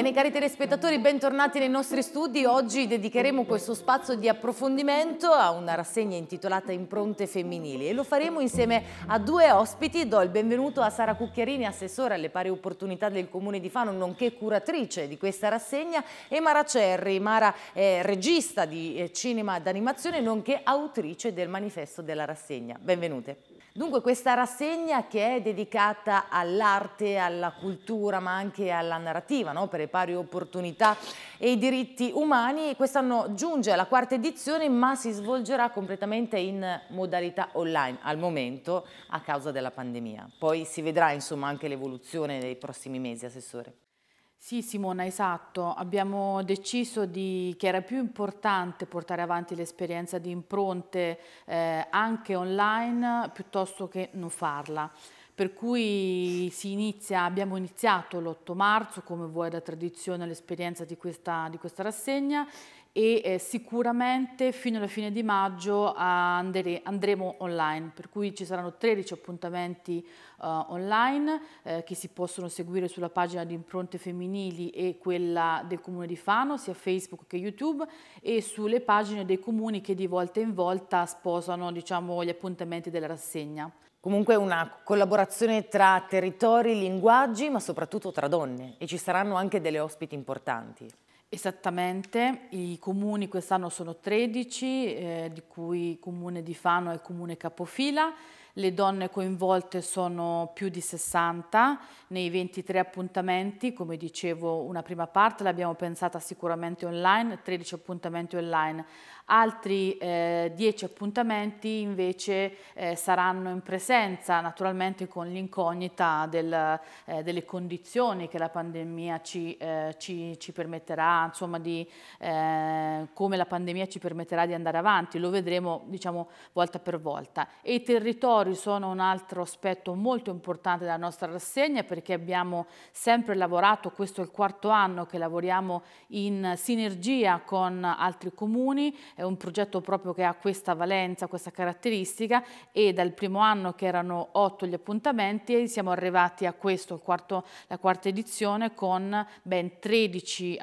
Bene, cari telespettatori, bentornati nei nostri studi. Oggi dedicheremo questo spazio di approfondimento a una rassegna intitolata Impronte femminili e lo faremo insieme a due ospiti. Do il benvenuto a Sara Cucchiarini, assessore alle pari opportunità del Comune di Fano, nonché curatrice di questa rassegna, e Mara Cerri. Mara è regista di cinema d'animazione, nonché autrice del manifesto della rassegna. Benvenute. Dunque, questa rassegna, che è dedicata all'arte, alla cultura, ma anche alla narrativa, no? Per le pari opportunità e i diritti umani, quest'anno giunge alla quarta edizione, ma si svolgerà completamente in modalità online al momento a causa della pandemia. Poi si vedrà, insomma, anche l'evoluzione nei prossimi mesi, Assessore. Sì, Simona, esatto. Abbiamo deciso che era più importante portare avanti l'esperienza di impronte anche online piuttosto che non farla. Per cui abbiamo iniziato l'8 marzo, come vuoi da tradizione, l'esperienza di questa rassegna e sicuramente fino alla fine di maggio andremo online, per cui ci saranno 13 appuntamenti online che si possono seguire sulla pagina di Impronte Femminili e quella del Comune di Fano, sia Facebook che YouTube, e sulle pagine dei comuni che di volta in volta sposano, diciamo, gli appuntamenti della rassegna. Comunque una collaborazione tra territori, linguaggi, ma soprattutto tra donne, e ci saranno anche delle ospiti importanti. Esattamente, i comuni quest'anno sono 13, di cui il Comune di Fano è il comune capofila. Le donne coinvolte sono più di 60 nei 23 appuntamenti. Come dicevo, una prima parte l'abbiamo pensata sicuramente online, 13 appuntamenti online. Altri 10 appuntamenti invece saranno in presenza, naturalmente con l'incognita delle condizioni che la pandemia ci permetterà, insomma, come la pandemia ci permetterà di andare avanti. Lo vedremo, diciamo, volta per volta. E i territori sono un altro aspetto molto importante della nostra rassegna, perché abbiamo sempre lavorato, questo è il quarto anno che lavoriamo in sinergia con altri comuni. È un progetto proprio che ha questa valenza, questa caratteristica, e dal primo anno, che erano 8 gli appuntamenti, siamo arrivati a questo, la quarta edizione, con ben 13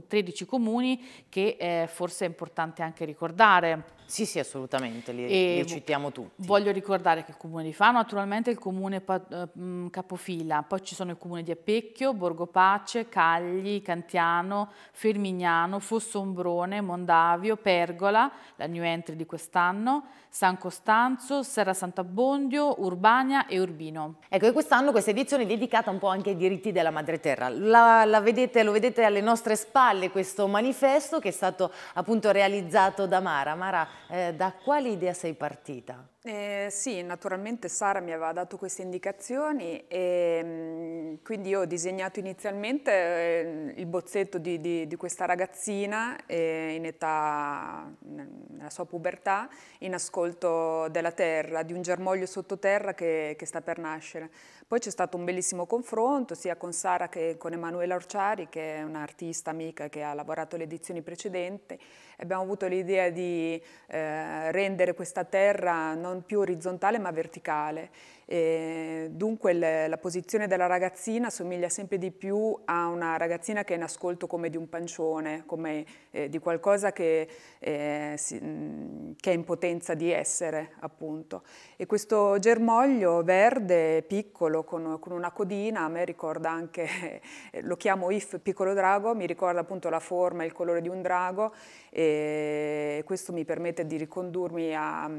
comuni che forse è importante anche ricordare. Sì, sì, assolutamente, li citiamo tutti. Voglio ricordare che il Comune di Fano naturalmente è il comune capofila, poi ci sono i comuni di Appecchio, Borgopace, Cagli, Cantiano, Fermignano, Fossombrone, Mondavio, Pergola, la new entry di quest'anno, San Costanzo, Serra Sant'Abbondio, Urbania e Urbino. Ecco, e quest'anno questa edizione è dedicata un po' anche ai diritti della madreterra. Lo vedete alle nostre spalle questo manifesto, che è stato appunto realizzato da Mara. Mara, da quale idea sei partita? Sì, naturalmente Sara mi aveva dato queste indicazioni e quindi io ho disegnato inizialmente il bozzetto di questa ragazzina in età, nella sua pubertà, in ascolto della terra, di un germoglio sottoterra che sta per nascere. Poi c'è stato un bellissimo confronto sia con Sara che con Emanuela Orciari, che è un'artista amica che ha lavorato alle edizioni precedenti. Abbiamo avuto l'idea di rendere questa terra non più orizzontale ma verticale. Dunque la posizione della ragazzina somiglia sempre di più a una ragazzina che è in ascolto come di un pancione, come di qualcosa che è in potenza di essere, appunto. E questo germoglio verde, piccolo, con una codina, a me ricorda anche, lo chiamo If piccolo drago, mi ricorda appunto la forma e il colore di un drago, e questo mi permette di ricondurmi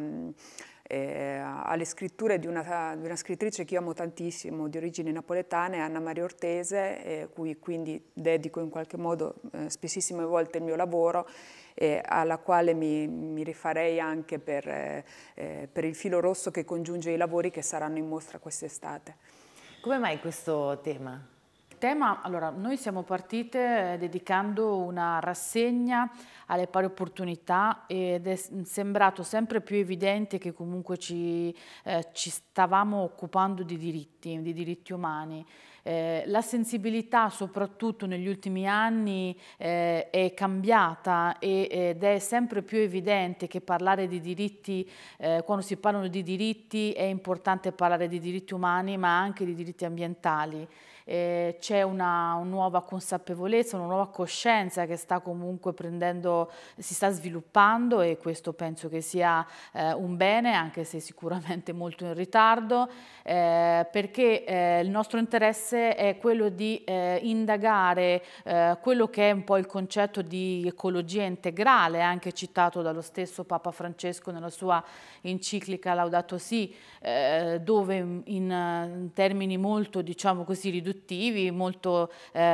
alle scritture di una scrittrice che io amo tantissimo, di origini napoletane, Anna Maria Ortese, cui quindi dedico in qualche modo spessissime volte il mio lavoro, alla quale mi rifarei anche per il filo rosso che congiunge i lavori che saranno in mostra quest'estate. Come mai questo tema? Tema, allora, noi siamo partite dedicando una rassegna alle pari opportunità ed è sembrato sempre più evidente che comunque ci stavamo occupando di diritti umani. La sensibilità, soprattutto negli ultimi anni, è cambiata ed è sempre più evidente che parlare di diritti, quando si parlano di diritti, è importante parlare di diritti umani, ma anche di diritti ambientali. c'è una nuova consapevolezza, una nuova coscienza che sta comunque si sta sviluppando, e questo penso che sia un bene, anche se sicuramente molto in ritardo, perché il nostro interesse è quello di indagare quello che è un po' il concetto di ecologia integrale, anche citato dallo stesso Papa Francesco nella sua enciclica Laudato Si, dove in termini molto, diciamo così, riduttivi, molto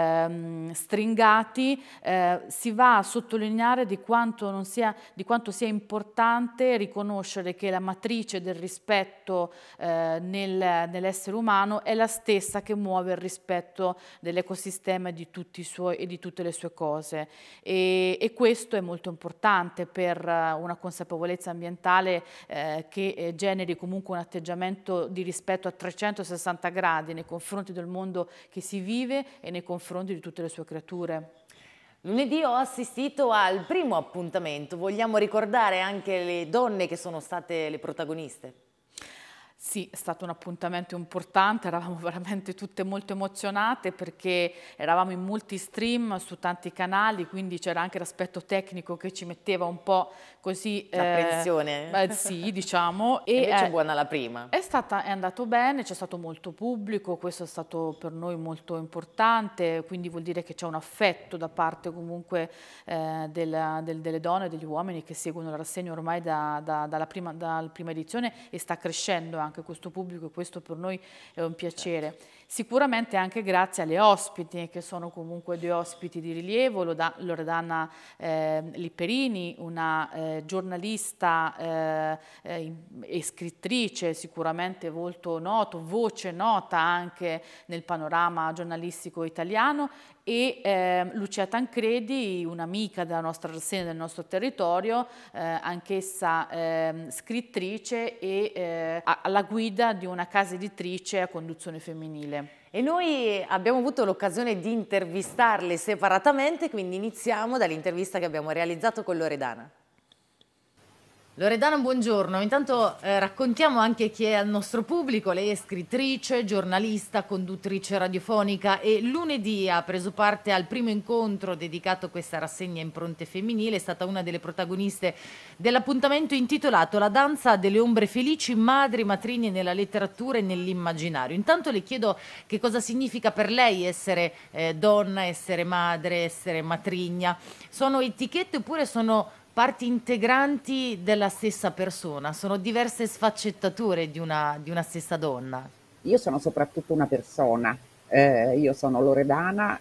stringati, si va a sottolineare di quanto sia importante riconoscere che la matrice del rispetto nell'essere umano è la stessa che muove il rispetto dell'ecosistema e di tutte le sue cose, e questo è molto importante per una consapevolezza ambientale che generi comunque un atteggiamento di rispetto a 360 gradi nei confronti del mondo che si vive e nei confronti di tutte le sue creature. Lunedì ho assistito al primo appuntamento, vogliamo ricordare anche le donne che sono state le protagoniste? Sì, è stato un appuntamento importante, eravamo veramente tutte molto emozionate perché eravamo in molti stream su tanti canali, quindi c'era anche l'aspetto tecnico che ci metteva un po' così... L'apprensione? Sì, diciamo. E invece buona la prima. È andato bene, c'è stato molto pubblico, questo è stato per noi molto importante, quindi vuol dire che c'è un affetto da parte comunque delle donne e degli uomini che seguono la rassegna ormai dalla prima edizione, e sta crescendo anche questo pubblico, e questo per noi è un piacere. Certo. Sicuramente anche grazie alle ospiti, che sono comunque due ospiti di rilievo, Loredana Lipperini, una giornalista e scrittrice sicuramente molto noto, voce nota anche nel panorama giornalistico italiano, e Lucia Tancredi, un'amica della nostra rassegna, del nostro territorio, anch'essa scrittrice e alla guida di una casa editrice a conduzione femminile. E noi abbiamo avuto l'occasione di intervistarle separatamente, quindi iniziamo dall'intervista che abbiamo realizzato con Loredana. Loredana, buongiorno. Intanto raccontiamo anche chi è al nostro pubblico. Lei è scrittrice, giornalista, conduttrice radiofonica, e lunedì ha preso parte al primo incontro dedicato a questa rassegna Impronte Femminili. È stata una delle protagoniste dell'appuntamento intitolato La danza delle ombre felici, madri, matrignie nella letteratura e nell'immaginario. Intanto le chiedo che cosa significa per lei essere donna, essere madre, essere matrigna. Sono etichette oppure sono parti integranti della stessa persona? Sono diverse sfaccettature di una stessa donna? Io sono soprattutto una persona, io sono Loredana,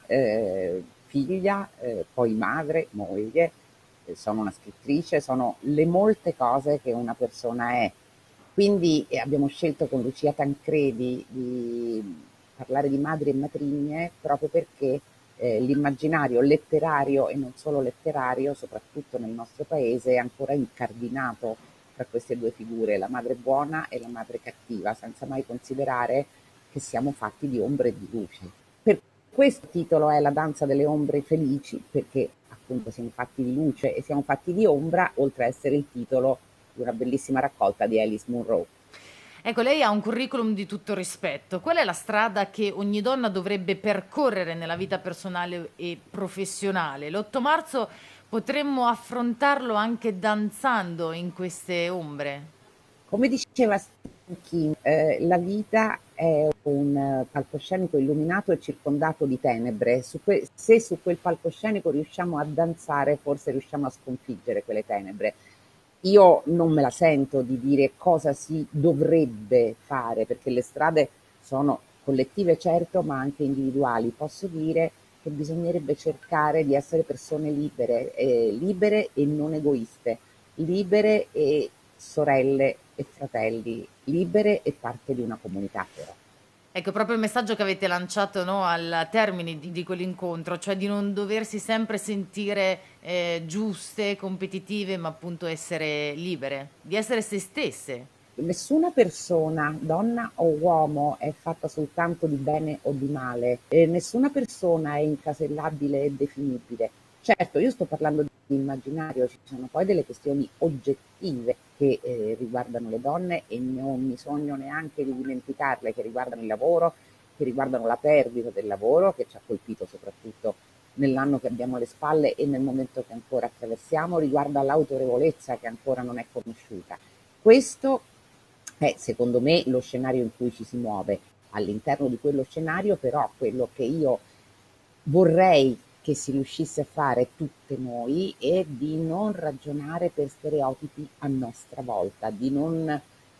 figlia, poi madre, moglie, sono una scrittrice, sono le molte cose che una persona è. Quindi abbiamo scelto con Lucia Tancredi di parlare di madri e matrigne proprio perché l'immaginario letterario, e non solo letterario, soprattutto nel nostro paese, è ancora incardinato tra queste due figure, la madre buona e la madre cattiva, senza mai considerare che siamo fatti di ombre e di luce. Per questo il titolo è La danza delle ombre felici, perché appunto siamo fatti di luce e siamo fatti di ombra, oltre a essere il titolo di una bellissima raccolta di Alice Munro. Ecco, lei ha un curriculum di tutto rispetto. Qual è la strada che ogni donna dovrebbe percorrere nella vita personale e professionale? L'8 marzo potremmo affrontarlo anche danzando in queste ombre. Come diceva Stephen King, la vita è un palcoscenico illuminato e circondato di tenebre. Se su quel palcoscenico riusciamo a danzare, forse riusciamo a sconfiggere quelle tenebre. Io non me la sento di dire cosa si dovrebbe fare, perché le strade sono collettive certo, ma anche individuali. Posso dire che bisognerebbe cercare di essere persone libere e non egoiste, libere e sorelle e fratelli, libere e parte di una comunità però. Ecco, proprio il messaggio che avete lanciato, no, al termine di quell'incontro, cioè di non doversi sempre sentire giuste, competitive, ma appunto essere libere, di essere se stesse. Nessuna persona, donna o uomo, è fatta soltanto di bene o di male, e nessuna persona è incasellabile e definibile. Certo, io sto parlando di immaginario, ci sono poi delle questioni oggettive che riguardano le donne, e non mi sogno neanche di dimenticarle, che riguardano il lavoro, che riguardano la perdita del lavoro, che ci ha colpito soprattutto nell'anno che abbiamo alle spalle e nel momento che ancora attraversiamo, riguarda l'autorevolezza che ancora non è conosciuta. Questo è secondo me lo scenario in cui ci si muove. All'interno di quello scenario però quello che io vorrei che si riuscisse a fare tutte noi è di non ragionare per stereotipi a nostra volta, di non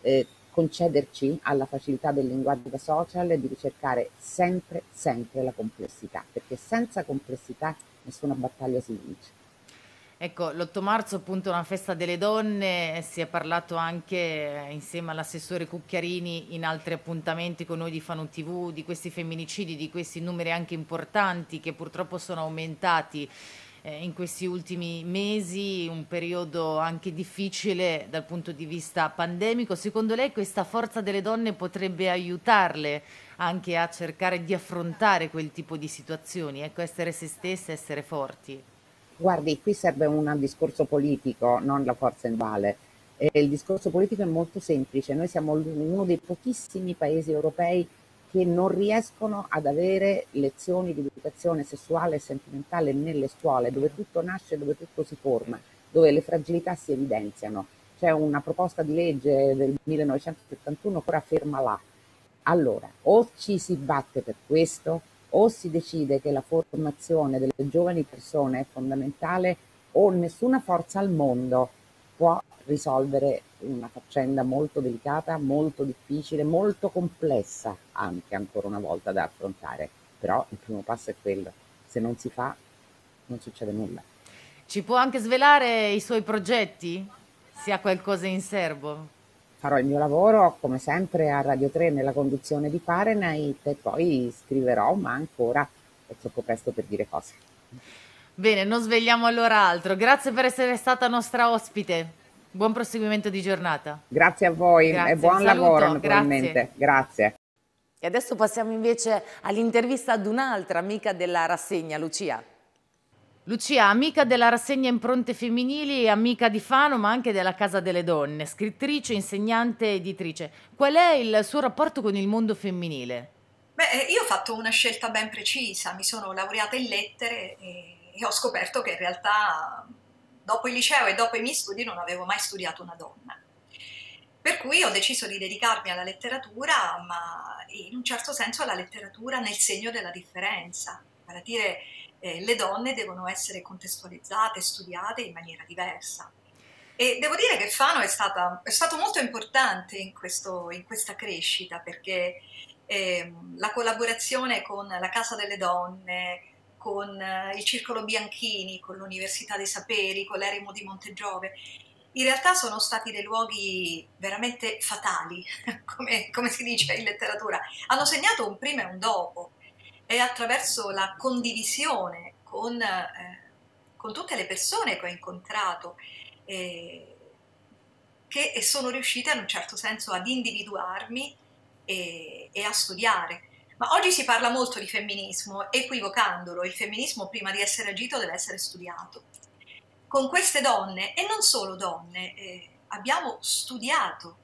concederci alla facilità del linguaggio da social e di ricercare sempre, sempre la complessità, perché senza complessità nessuna battaglia si vince. Ecco, l'8 marzo appunto è una festa delle donne, si è parlato anche insieme all'assessore Cucchiarini in altri appuntamenti con noi di Fano TV di questi femminicidi, di questi numeri anche importanti che purtroppo sono aumentati in questi ultimi mesi, un periodo anche difficile dal punto di vista pandemico. Secondo lei questa forza delle donne potrebbe aiutarle anche a cercare di affrontare quel tipo di situazioni, ecco, essere se stesse, essere forti? Guardi, qui serve un discorso politico, non la forza invale. Il discorso politico è molto semplice. Noi siamo uno dei pochissimi paesi europei che non riescono ad avere lezioni di educazione sessuale e sentimentale nelle scuole, dove tutto nasce, dove tutto si forma, dove le fragilità si evidenziano. C'è una proposta di legge del 1971 che ora ferma là. Allora, o ci si batte per questo, o si decide che la formazione delle giovani persone è fondamentale, o nessuna forza al mondo può risolvere una faccenda molto delicata, molto difficile, molto complessa anche ancora una volta da affrontare. Però il primo passo è quello. Se non si fa, non succede nulla. Ci può anche svelare i suoi progetti? Se ha qualcosa in serbo? Farò il mio lavoro come sempre a Radio 3 nella conduzione di Fahrenheit e poi scriverò, ma ancora è troppo presto per dire cose. Bene, non svegliamo allora altro. Grazie per essere stata nostra ospite. Buon proseguimento di giornata. Grazie a voi Grazie, e buon vi saluto, lavoro naturalmente. Grazie. E adesso passiamo invece all'intervista ad un'altra amica della rassegna, Lucia. Lucia, amica della rassegna Impronte Femminili, amica di Fano ma anche della Casa delle Donne, scrittrice, insegnante, editrice. Qual è il suo rapporto con il mondo femminile? Beh, io ho fatto una scelta ben precisa, mi sono laureata in lettere e ho scoperto che in realtà dopo il liceo e dopo i miei studi non avevo mai studiato una donna. Per cui ho deciso di dedicarmi alla letteratura, ma in un certo senso alla letteratura nel segno della differenza, vale a dire le donne devono essere contestualizzate, studiate in maniera diversa. E devo dire che Fano è stato molto importante in questa crescita, perché la collaborazione con la Casa delle Donne, con il Circolo Bianchini, con l'Università dei Saperi, con l'Eremo di Montegiove, in realtà sono stati dei luoghi veramente fatali, come si dice in letteratura. Hanno segnato un prima e un dopo, e attraverso la condivisione con tutte le persone che ho incontrato, che sono riuscita in un certo senso ad individuarmi e a studiare. Ma oggi si parla molto di femminismo, equivocandolo. Il femminismo prima di essere agito deve essere studiato. Con queste donne, e non solo donne, abbiamo studiato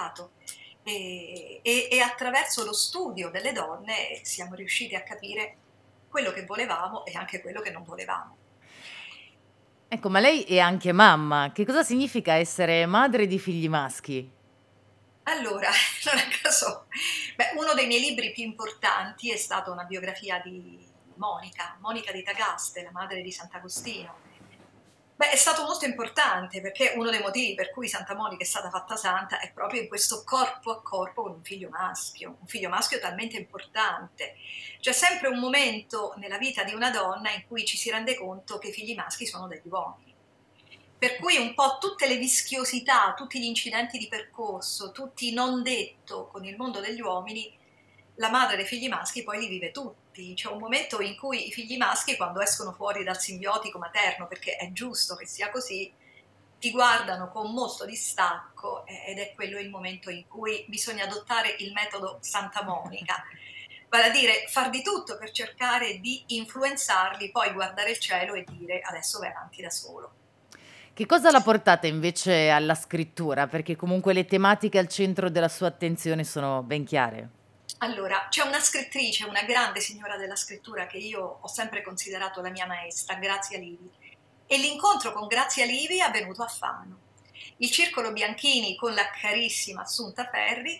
e attraverso lo studio delle donne siamo riusciti a capire quello che volevamo e anche quello che non volevamo. Ecco, ma lei è anche mamma. Che cosa significa essere madre di figli maschi? Allora, non a caso, uno dei miei libri più importanti è stata una biografia di Monica di Tagaste, la madre di Sant'Agostino. È stato molto importante perché uno dei motivi per cui Santa Monica è stata fatta santa è proprio in questo corpo a corpo con un figlio maschio talmente importante. C'è sempre un momento nella vita di una donna in cui ci si rende conto che i figli maschi sono degli uomini. Per cui un po' tutte le vischiosità, tutti gli incidenti di percorso, tutti i non detto con il mondo degli uomini, la madre dei figli maschi poi li vive tutti. C'è un momento in cui i figli maschi, quando escono fuori dal simbiotico materno, perché è giusto che sia così, ti guardano con molto distacco ed è quello il momento in cui bisogna adottare il metodo Santa Monica, vale a dire far di tutto per cercare di influenzarli, poi guardare il cielo e dire adesso vai avanti da solo. Che cosa l'ha portata invece alla scrittura? Perché comunque le tematiche al centro della sua attenzione sono ben chiare. Allora, c'è una scrittrice, una grande signora della scrittura che io ho sempre considerato la mia maestra, Grazia Livi, e l'incontro con Grazia Livi è avvenuto a Fano. Il Circolo Bianchini con la carissima Assunta Ferri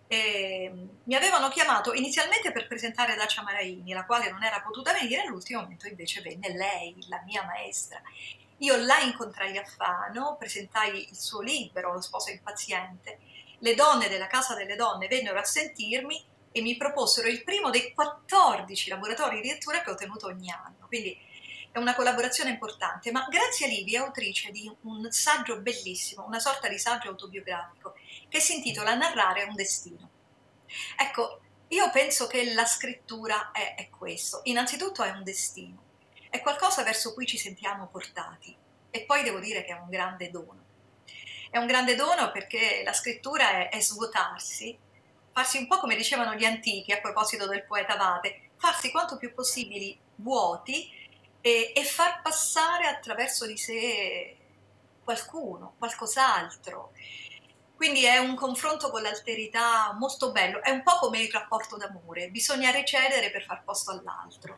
mi avevano chiamato inizialmente per presentare Dacia Maraini, la quale non era potuta venire, all'ultimo momento invece venne lei, la mia maestra. Io la incontrai a Fano, presentai il suo libro, Lo sposo impaziente. Le donne della Casa delle Donne vennero a sentirmi e mi proposero il primo dei 14 laboratori di lettura che ho tenuto ogni anno. Quindi è una collaborazione importante, ma Grazia Livi è autrice di un saggio bellissimo, una sorta di saggio autobiografico, che si intitola Narrare un destino. Ecco, io penso che la scrittura è questo. Innanzitutto è un destino, è qualcosa verso cui ci sentiamo portati, e poi devo dire che è un grande dono. È un grande dono perché la scrittura è svuotarsi, farsi un po' come dicevano gli antichi a proposito del poeta Vate, farsi quanto più possibili vuoti e far passare attraverso di sé qualcuno, qualcos'altro. Quindi è un confronto con l'alterità molto bello, è un po' come il rapporto d'amore, bisogna recedere per far posto all'altro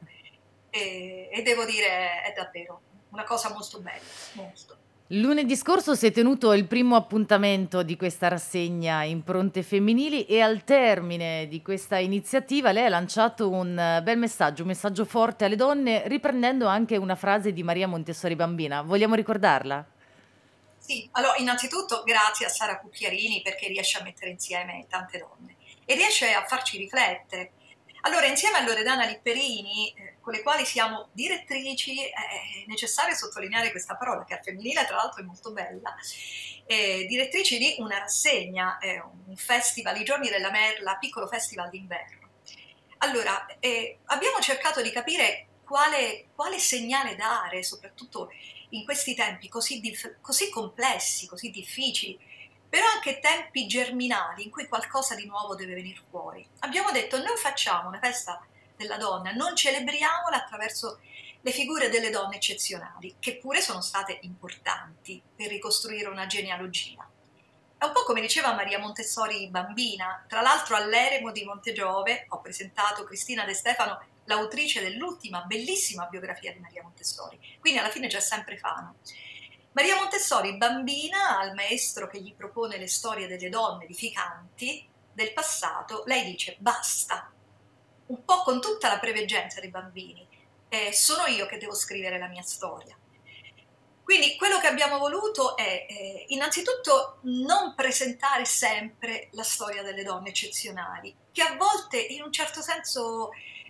e devo dire è davvero una cosa molto bella, molto. Lunedì scorso si è tenuto il primo appuntamento di questa rassegna Impronte Femminili e al termine di questa iniziativa lei ha lanciato un bel messaggio, un messaggio forte alle donne, riprendendo anche una frase di Maria Montessori Bambina. Vogliamo ricordarla? Sì, allora innanzitutto grazie a Sara Cucchiarini perché riesce a mettere insieme tante donne e riesce a farci riflettere. Allora, insieme a Loredana Lipperini, con le quali siamo direttrici, è necessario sottolineare questa parola che al femminile tra l'altro è molto bella, direttrici di una rassegna, un festival, i Giorni della Merla, piccolo festival d'inverno. Allora, abbiamo cercato di capire quale segnale dare, soprattutto in questi tempi così complessi, così difficili, però anche tempi germinali in cui qualcosa di nuovo deve venire fuori. Abbiamo detto non facciamo una festa della donna, non celebriamola attraverso le figure delle donne eccezionali, che pure sono state importanti per ricostruire una genealogia. È un po' come diceva Maria Montessori Bambina, tra l'altro all'Eremo di Montegiove ho presentato Cristina De Stefano, l'autrice dell'ultima bellissima biografia di Maria Montessori, quindi alla fine c'è sempre Fano. Maria Montessori Bambina, al maestro che gli propone le storie delle donne edificanti del passato, lei dice basta, un po' con tutta la preveggenza dei bambini, sono io che devo scrivere la mia storia. Quindi quello che abbiamo voluto è innanzitutto non presentare sempre la storia delle donne eccezionali, che a volte in un certo senso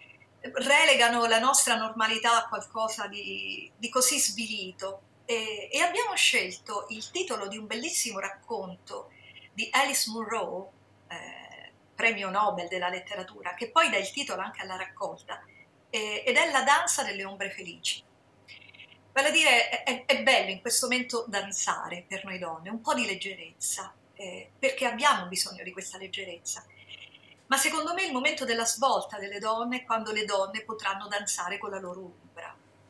relegano la nostra normalità a qualcosa di così svilito. E abbiamo scelto il titolo di un bellissimo racconto di Alice Munro, premio Nobel della letteratura, che poi dà il titolo anche alla raccolta, ed è La danza delle ombre felici. Vale a dire, è bello in questo momento danzare per noi donne, un po' di leggerezza, perché abbiamo bisogno di questa leggerezza. Ma secondo me il momento della svolta delle donne è quando le donne potranno danzare con la loro ombra.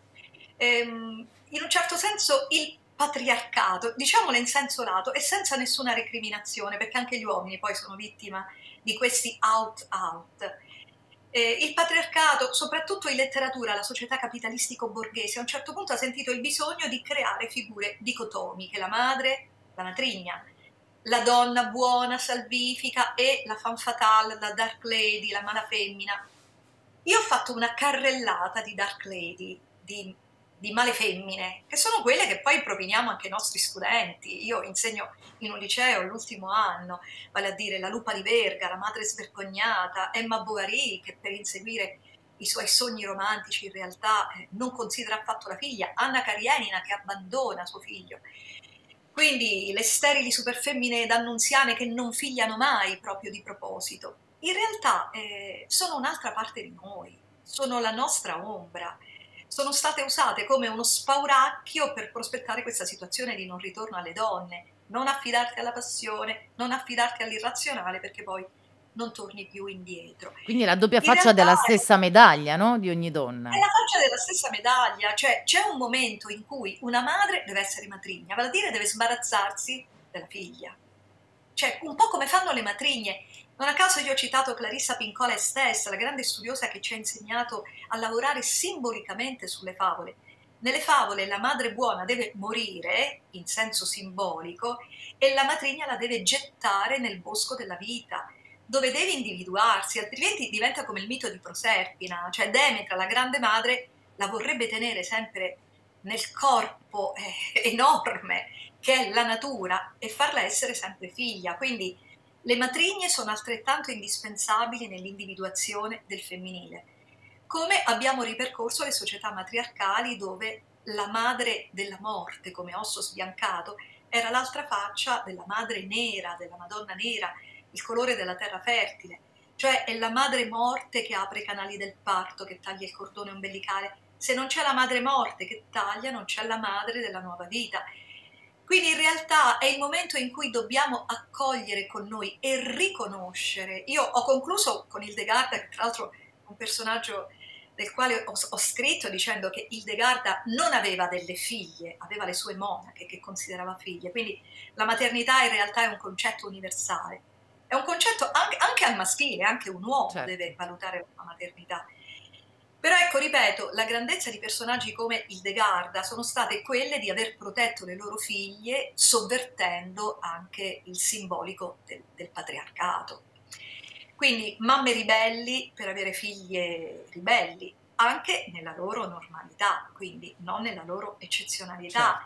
In un certo senso il patriarcato, diciamolo in senso lato e senza nessuna recriminazione, perché anche gli uomini poi sono vittima di questi out. Il patriarcato, soprattutto in letteratura, la società capitalistico-borghese, a un certo punto ha sentito il bisogno di creare figure dicotomiche, la madre, la matrigna, la donna buona, salvifica e la femme fatale, la dark lady, la mala femmina. Io ho fatto una carrellata di dark lady, di male femmine, che sono quelle che poi propiniamo anche ai nostri studenti. Io insegno in un liceo l'ultimo anno, vale a dire la Lupa di Verga, la madre svergognata, Emma Bovary, che per inseguire i suoi sogni romantici in realtà non considera affatto la figlia, Anna Karenina che abbandona suo figlio. Quindi le sterili superfemmine d'annunziane che non figliano mai proprio di proposito. In realtà sono un'altra parte di noi, sono la nostra ombra, sono state usate come uno spauracchio per prospettare questa situazione di non ritorno alle donne, non affidarti alla passione, non affidarti all'irrazionale perché poi non torni più indietro. Quindi la doppia In faccia realtà della stessa medaglia, no? Di ogni donna. è la faccia della stessa medaglia, cioè c'è un momento in cui una madre deve essere matrigna, vale a dire deve sbarazzarsi della figlia. cioè un po' come fanno le matrigne. Non a caso io ho citato Clarissa Pincola stessa, la grande studiosa che ci ha insegnato a lavorare simbolicamente sulle favole. Nelle favole la madre buona deve morire, in senso simbolico, e la matrigna la deve gettare nel bosco della vita, dove deve individuarsi, altrimenti diventa come il mito di Proserpina, cioè Demetra, la grande madre, la vorrebbe tenere sempre nel corpo enorme che è la natura e farla essere sempre figlia. Quindi le matrigne sono altrettanto indispensabili nell'individuazione del femminile. Come abbiamo ripercorso le società matriarcali dove la madre della morte, come osso sbiancato, era l'altra faccia della madre nera, della Madonna nera, il colore della terra fertile, cioè è la madre morte che apre i canali del parto, che taglia il cordone ombelicale. Se non c'è la madre morte che taglia, non c'è la madre della nuova vita. Quindi in realtà è il momento in cui dobbiamo accogliere con noi e riconoscere. Io ho concluso con Hildegarda, che tra l'altro è un personaggio del quale ho scritto dicendo che Hildegarda non aveva delle figlie, aveva le sue monache che considerava figlie, quindi la maternità in realtà è un concetto universale, è un concetto anche al maschile, anche un uomo deve valutare la maternità. Però ecco, ripeto, la grandezza di personaggi come Hildegarda sono state quelle di aver protetto le loro figlie sovvertendo anche il simbolico del patriarcato. Quindi mamme ribelli per avere figlie ribelli, anche nella loro normalità, quindi non nella loro eccezionalità,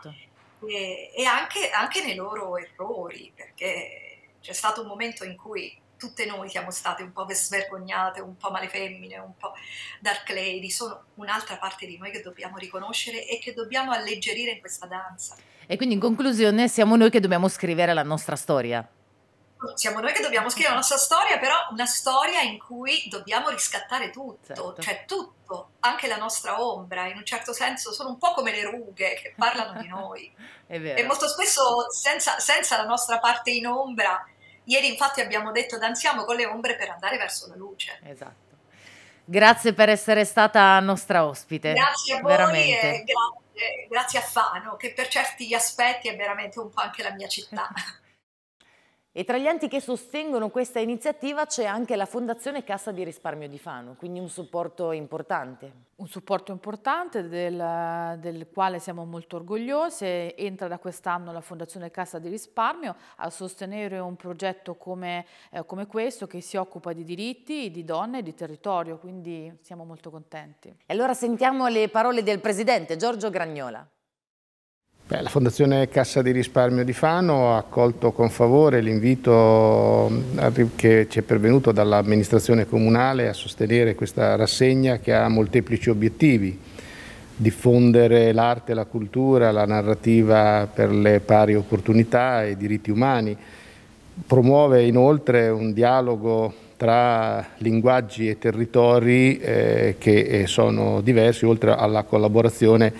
e anche nei loro errori, perché c'è stato un momento in cui tutte noi siamo state un po' svergognate, un po' male femmine, un po' dark lady, sono un'altra parte di noi che dobbiamo riconoscere e che dobbiamo alleggerire in questa danza. E quindi in conclusione siamo noi che dobbiamo scrivere la nostra storia. Siamo noi che dobbiamo scrivere la nostra storia, però una storia in cui dobbiamo riscattare tutto, cioè tutto, anche la nostra ombra, in un certo senso sono un po' come le rughe che parlano di noi. È vero. E molto spesso senza la nostra parte in ombra. Ieri infatti abbiamo detto danziamo con le ombre per andare verso la luce. Esatto. Grazie per essere stata nostra ospite. Grazie a voi veramente. E grazie a Fano, che per certi aspetti è veramente un po' anche la mia città. E tra gli enti che sostengono questa iniziativa c'è anche la Fondazione Cassa di Risparmio di Fano, quindi un supporto importante. Un supporto importante del quale siamo molto orgogliosi. Entra da quest'anno la Fondazione Cassa di Risparmio a sostenere un progetto come questo che si occupa di diritti, di donne e di territorio, quindi siamo molto contenti. E allora sentiamo le parole del Presidente Giorgio Gragnola. La Fondazione Cassa di Risparmio di Fano ha accolto con favore l'invito che ci è pervenuto dall'amministrazione comunale a sostenere questa rassegna che ha molteplici obiettivi: diffondere l'arte, la cultura, la narrativa per le pari opportunità e i diritti umani, promuove inoltre un dialogo tra linguaggi e territori che sono diversi, oltre alla collaborazione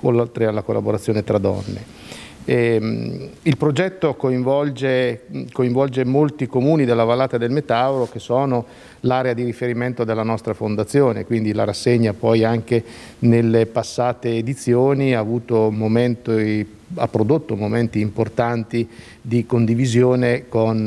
tra donne. Il progetto coinvolge molti comuni della Vallata del Metauro, che sono l'area di riferimento della nostra fondazione, quindi la rassegna poi anche nelle passate edizioni ha prodotto momenti importanti di condivisione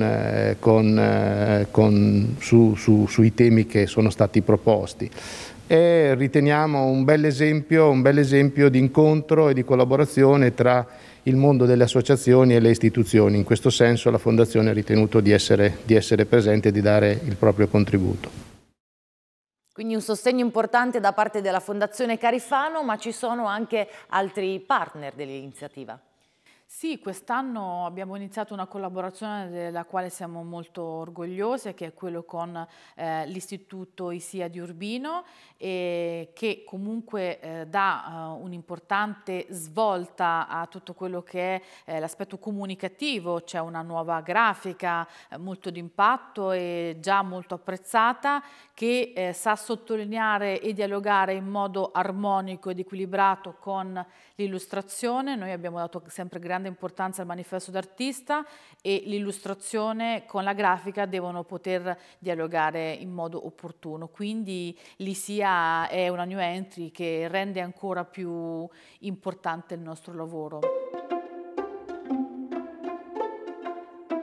sui temi che sono stati proposti. E riteniamo un bel esempio di incontro e di collaborazione tra il mondo delle associazioni e le istituzioni. In questo senso la Fondazione ha ritenuto di essere presente e di dare il proprio contributo. Quindi un sostegno importante da parte della Fondazione Carifano, ma ci sono anche altri partner dell'iniziativa. Sì, quest'anno abbiamo iniziato una collaborazione della quale siamo molto orgogliose, che è quello con l'Istituto ISIA di Urbino, che comunque dà un'importante svolta a tutto quello che è l'aspetto comunicativo. C'è una nuova grafica molto d'impatto e già molto apprezzata, che sa sottolineare e dialogare in modo armonico ed equilibrato con l'illustrazione. Noi abbiamo dato sempre grande importanza al manifesto d'artista e l'illustrazione con la grafica devono poter dialogare in modo opportuno. Quindi l'ISIA è una new entry che rende ancora più importante il nostro lavoro.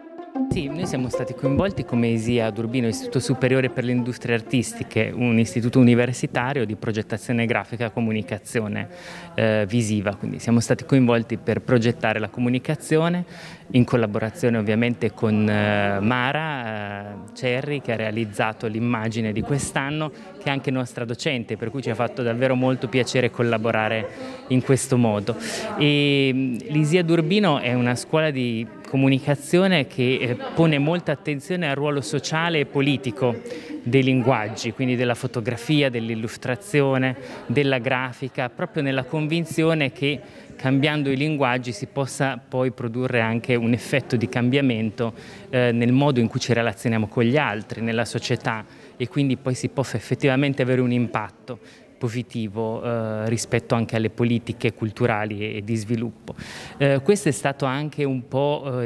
Sì, noi siamo stati coinvolti come ISIA ad Urbino, Istituto Superiore per le Industrie Artistiche, un istituto universitario di progettazione grafica e comunicazione visiva, quindi siamo stati coinvolti per progettare la comunicazione in collaborazione ovviamente con Mara Cerri, che ha realizzato l'immagine di quest'anno, che è anche nostra docente, per cui ci ha fatto davvero molto piacere collaborare in questo modo. L'ISIA d'Urbino è una scuola di comunicazione che pone molta attenzione al ruolo sociale e politico dei linguaggi, quindi della fotografia, dell'illustrazione, della grafica, proprio nella convinzione che cambiando i linguaggi si possa poi produrre anche un effetto di cambiamento nel modo in cui ci relazioniamo con gli altri, nella società, e quindi poi si possa effettivamente avere un impatto positivo rispetto anche alle politiche culturali e di sviluppo. Questo è stato anche un po'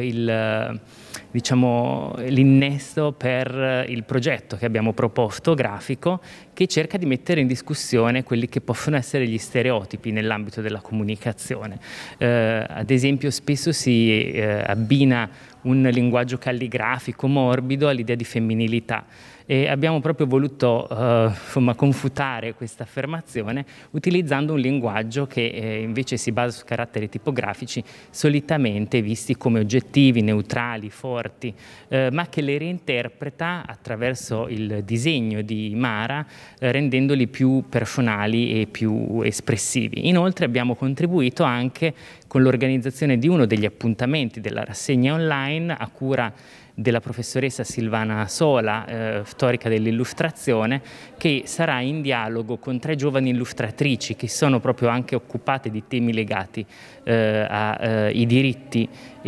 l'innesto per il progetto che abbiamo proposto, grafico, che cerca di mettere in discussione quelli che possono essere gli stereotipi nell'ambito della comunicazione. Ad esempio, spesso si abbina un linguaggio calligrafico morbido all'idea di femminilità. E abbiamo proprio voluto confutare questa affermazione utilizzando un linguaggio che invece si basa su caratteri tipografici solitamente visti come oggettivi, neutrali, forti, ma che le reinterpreta attraverso il disegno di Mara, rendendoli più personali e più espressivi. Inoltre abbiamo contribuito anche con l'organizzazione di uno degli appuntamenti della rassegna online a cura della professoressa Silvana Sola, storica dell'illustrazione, che sarà in dialogo con 3 giovani illustratrici che sono proprio anche occupate di temi legati ai diritti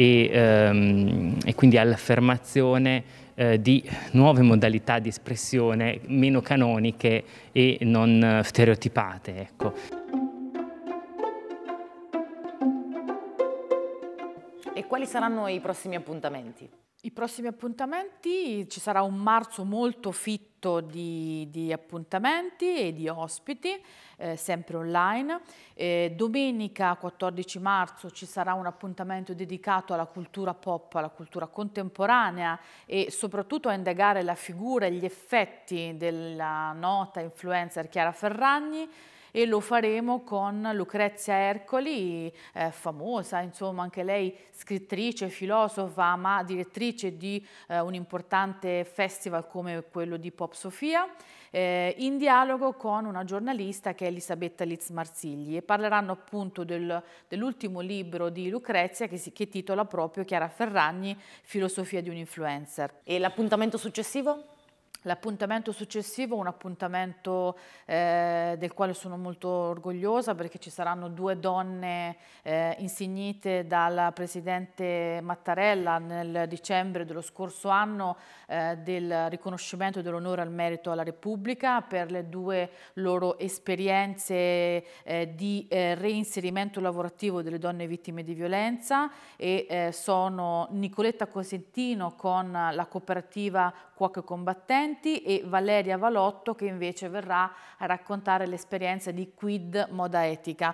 e quindi all'affermazione di nuove modalità di espressione meno canoniche e non stereotipate. Ecco. E quali saranno i prossimi appuntamenti? I prossimi appuntamenti, ci sarà un marzo molto fitto di appuntamenti e di ospiti, sempre online. Domenica 14 marzo ci sarà un appuntamento dedicato alla cultura pop, alla cultura contemporanea e soprattutto a indagare la figura e gli effetti della nota influencer Chiara Ferragni. E lo faremo con Lucrezia Ercoli, famosa, insomma anche lei scrittrice, filosofa, ma direttrice di un importante festival come quello di Pop Sofia, in dialogo con una giornalista che è Elisabetta Litz Marsigli, e parleranno appunto dell'ultimo libro di Lucrezia che titola proprio Chiara Ferragni, Filosofia di un influencer. E l'appuntamento successivo? L'appuntamento successivo è un appuntamento del quale sono molto orgogliosa, perché ci saranno 2 donne insignite dal Presidente Mattarella nel dicembre dello scorso anno del riconoscimento dell'onore al merito alla Repubblica per le 2 loro esperienze di reinserimento lavorativo delle donne vittime di violenza, e sono Nicoletta Cosentino con la cooperativa Cuoche Combattenti e Valeria Valotto, che invece verrà a raccontare l'esperienza di Quid Moda Etica,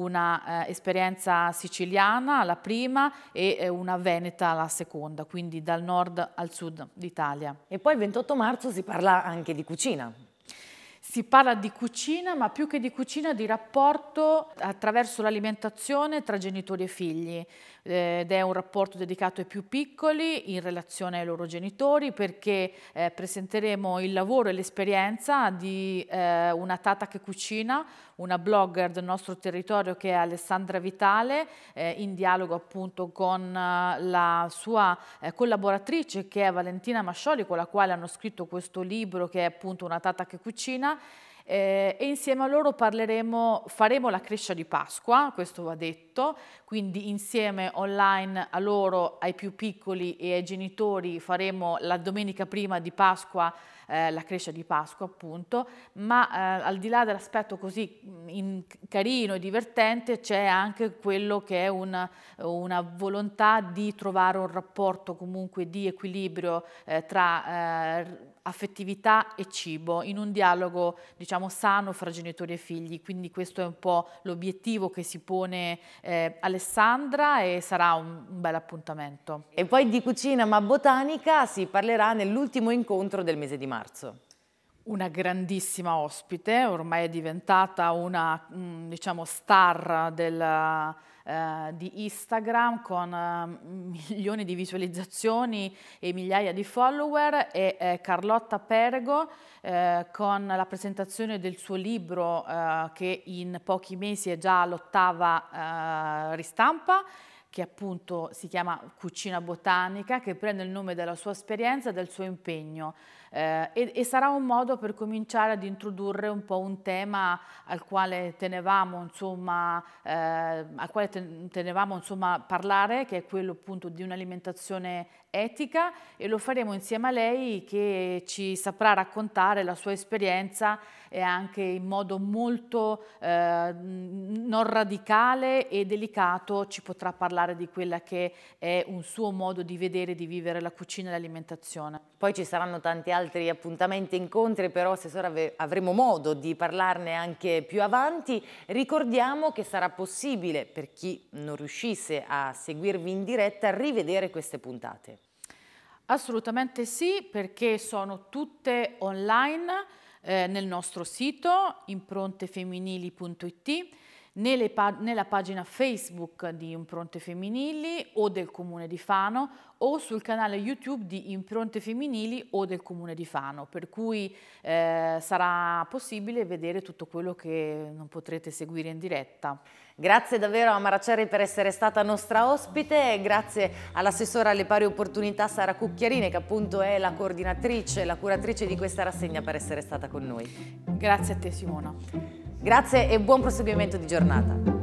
una esperienza siciliana la prima e una veneta la seconda, quindi dal nord al sud d'Italia. E poi il 28 marzo si parla anche di cucina. Si parla di cucina, ma più che di cucina, di rapporto attraverso l'alimentazione tra genitori e figli. Ed è un rapporto dedicato ai più piccoli in relazione ai loro genitori, perché presenteremo il lavoro e l'esperienza di una tata che cucina, una blogger del nostro territorio che è Alessandra Vitale, in dialogo appunto con la sua collaboratrice che è Valentina Mascioli, con la quale hanno scritto questo libro che è appunto Una tata che cucina. E insieme a loro faremo la crescia di Pasqua, questo va detto, quindi insieme online a loro, ai più piccoli e ai genitori faremo la domenica prima di Pasqua la Crescia di Pasqua appunto, ma al di là dell'aspetto così carino e divertente c'è anche quello che è una volontà di trovare un rapporto comunque di equilibrio tra affettività e cibo in un dialogo diciamo sano fra genitori e figli, quindi questo è un po' l'obiettivo che si pone Alessandra e sarà un bel appuntamento. E poi di cucina ma botanica si parlerà nell'ultimo incontro del mese di marzo. Una grandissima ospite, ormai è diventata una diciamo star di Instagram con milioni di visualizzazioni e migliaia di follower, è Carlotta Perego con la presentazione del suo libro che in pochi mesi è già all'8ª ristampa, che appunto si chiama Cucina Botanica, che prende il nome dalla sua esperienza e del suo impegno. E sarà un modo per cominciare ad introdurre un po' un tema al quale tenevamo insomma, parlare, che è quello appunto di un'alimentazione etica, e lo faremo insieme a lei che ci saprà raccontare la sua esperienza e anche in modo molto non radicale e delicato ci potrà parlare di quella che è un suo modo di vedere e di vivere la cucina e l'alimentazione. Poi ci saranno tanti altri appuntamenti e incontri, però Assessore avremo modo di parlarne anche più avanti. Ricordiamo che sarà possibile, per chi non riuscisse a seguirvi in diretta, rivedere queste puntate. Assolutamente sì, perché sono tutte online nel nostro sito improntefemminili.it, nella pagina Facebook di Impronte Femminili o del Comune di Fano, o sul canale YouTube di Impronte Femminili o del Comune di Fano, per cui sarà possibile vedere tutto quello che non potrete seguire in diretta. Grazie davvero a Mara Cerri per essere stata nostra ospite e grazie all'assessora alle pari opportunità Sara Cucchiarini, che appunto è la coordinatrice, la curatrice di questa rassegna, per essere stata con noi. Grazie a te Simona. Grazie e buon proseguimento di giornata.